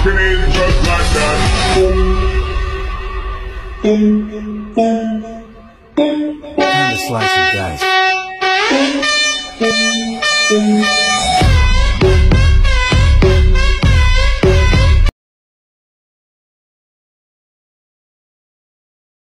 rocking it just like that. Boom, boom, boom, boom. Time to slice and dice. Boom, boom, boom.